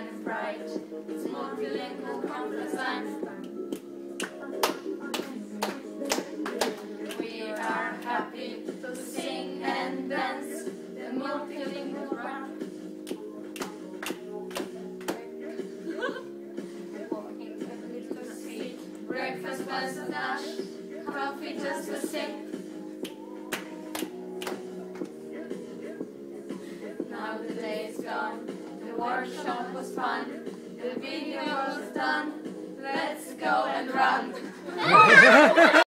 and bright. It's multilingual complex time. We are happy to sing and dance the multilingual rap. Breakfast was a dash, coffee just a sip. Now the day is gone, the workshop was fun, the video was done, let's go and run.